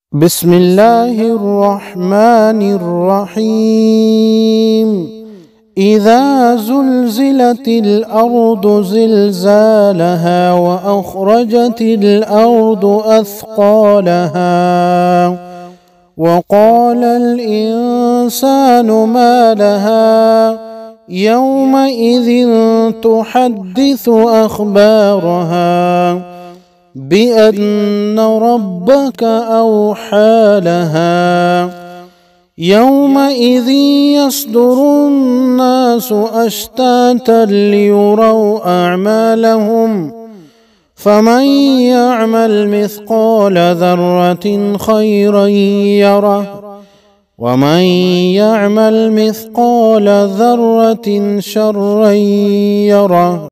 بسم الله الرحمن الرحيم. إذا زلزلت الأرض زلزالها وأخرجت الأرض أثقالها وقال الإنسان ما لها يومئذ تحدث أخبارها بأن ربك أوحى لها يومئذ يصدر الناس أشتاتا ليروا أعمالهم فمن يعمل مثقال ذرة خيرا يره ومن يعمل مثقال ذرة شرا يره.